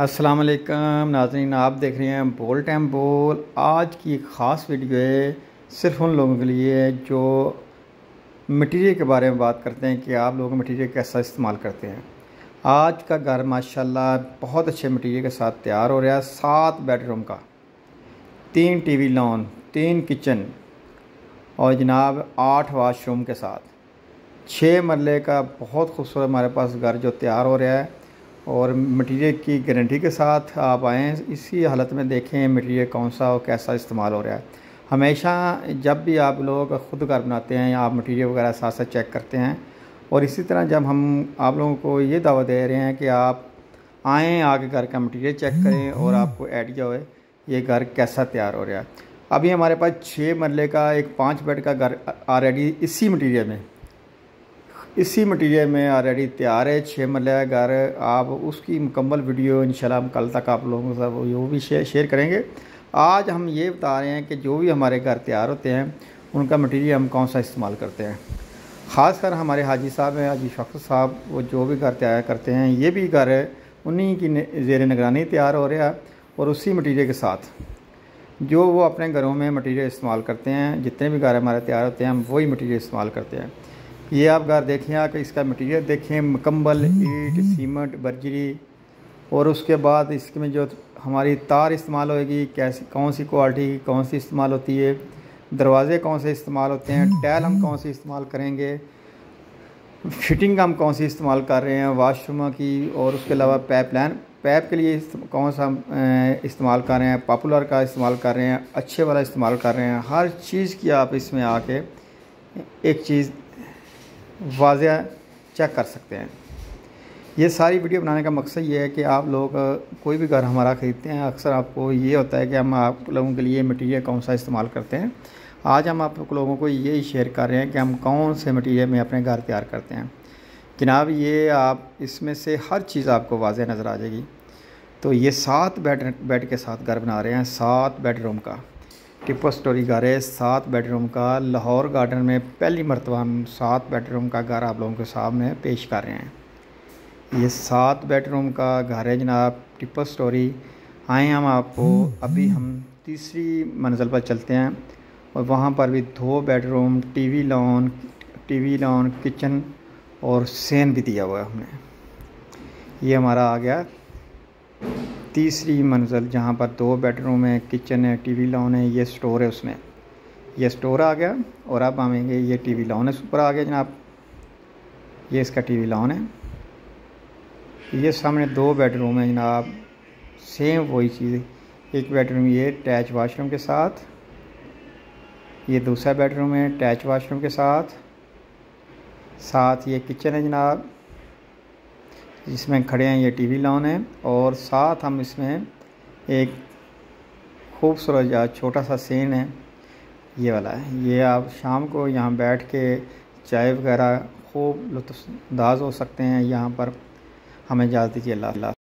अस्सलाम वालेकुम नाज़रीन, आप देख रहे हैं बोल टाइम बोल। आज की एक ख़ास वीडियो है सिर्फ उन लोगों के लिए जो मटीरियल के बारे में बात करते हैं कि आप लोग मटीरियल कैसा इस्तेमाल करते हैं। आज का घर माशाल्लाह बहुत अच्छे मटीरियल के साथ तैयार हो रहा है। 7 बेडरूम का, 3 टीवी लॉन, 3 किचन और जनाब 8 वाशरूम के साथ 6 मरले का बहुत खूबसूरत हमारे पास घर जो तैयार हो रहा है और मटीरियल की गारंटी के साथ आप आएँ। इसी हालत में देखें मटीरियल कौन सा और कैसा इस्तेमाल हो रहा है। हमेशा जब भी आप लोग ख़ुद घर बनाते हैं आप मटीरियल वगैरह साथ साथ चेक करते हैं, और इसी तरह जब हम आप लोगों को ये दावा दे रहे हैं कि आप आएँ, आके घर का मटीरियल चेक करें और आपको आइडिया हो ये घर कैसा तैयार हो रहा है। अभी हमारे पास 6 मरले का एक 5 बेड का घर ऑलरेडी इसी मटीरियल में ऑलरेडी तैयार है। 6 मरले का घर, आप उसकी मुकम्मल वीडियो इंशाल्लाह हम कल तक आप लोगों के साथ वो भी शेयर करेंगे। आज हम ये बता रहे हैं कि जो भी हमारे घर तैयार होते हैं उनका मटीरियल हम कौन सा इस्तेमाल करते हैं। ख़ासकर हमारे हाजी साहब हैं, हाजी शख्स साहब, वो जो भी घर तैयार करते हैं ये भी घर उन्हीं की ज़ेर निगरानी तैयार हो रहा है और उसी मटीरियल के साथ जो वो अपने घरों में मटीरियल इस्तेमाल करते हैं। जितने भी घर हमारे तैयार होते हैं हम वही मटीरियल इस्तेमाल करते हैं। ये आप घर देखें, आकर इसका मटीरियल देखें, मुकम्मल ईंट, सीमेंट, बर्जरी, और उसके बाद इसमें जो हमारी तार इस्तेमाल होगी, कैसी कौन सी क्वालिटी की कौन सी इस्तेमाल होती है, दरवाज़े कौन से इस्तेमाल होते हैं, टाइल हम कौन सी इस्तेमाल करेंगे, फिटिंग हम कौन सी इस्तेमाल कर रहे हैं वाशरूम की, और उसके अलावा पैप के लिए कौन सा इस्तेमाल कर रहे हैं, पॉपुलर का इस्तेमाल कर रहे हैं, अच्छे वाला इस्तेमाल कर रहे हैं। हर चीज़ की आप इसमें आके एक चीज़ वाज़ेह चेक कर सकते हैं। ये सारी वीडियो बनाने का मकसद ये है कि आप लोग कोई भी घर हमारा ख़रीदते हैं, अक्सर आपको ये होता है कि हम आप लोगों के लिए मटीरियल कौन सा इस्तेमाल करते हैं। आज हम आप लोगों को यही शेयर कर रहे हैं कि हम कौन से मटीरियल में अपने घर तैयार करते हैं। जनाब ये आप इसमें से हर चीज़ आपको वाज़ेह नज़र आ जाएगी। तो ये 7 बेड के साथ घर बना रहे हैं। 7 बेडरूम का ट्रिपल स्टोरी घर है, 7 बेडरूम का। लाहौर गार्डन में पहली मरतबा हम 7 बेडरूम का घर आप लोगों के सामने पेश कर रहे हैं। ये 7 बेडरूम का घर है जनाब, ट्रिपल स्टोरी। आए हम आपको अभी हम तीसरी मंजिल पर चलते हैं और वहाँ पर भी 2 बेडरूम, टीवी लॉन, किचन और सेन भी दिया हुआ है हमने। ये हमारा आ गया तीसरी मंजिल, जहाँ पर 2 बेडरूम है, किचन है, टीवी लॉन है, ये स्टोर है, उसमें ये स्टोर आ गया। और अब आएंगे ये टीवी लॉन है ऊपर आ गया जनाब, ये इसका टीवी लॉन है। ये सामने 2 बेडरूम है जनाब, सेम वही चीज़। एक बेडरूम ये अटैच वाशरूम के साथ, ये दूसरा बेडरूम है अटैच वाशरूम के साथ ये किचन है जनाब, जिसमें खड़े हैं, ये टीवी लॉन है। और साथ हम इसमें एक खूबसूरत या छोटा सा सीन है, ये वाला है। ये आप शाम को यहाँ बैठ के चाय वगैरह खूब लुत्फ़अंदाज़ हो सकते हैं। यहाँ पर हमें इजाज़त दीजिए। अल्लाह।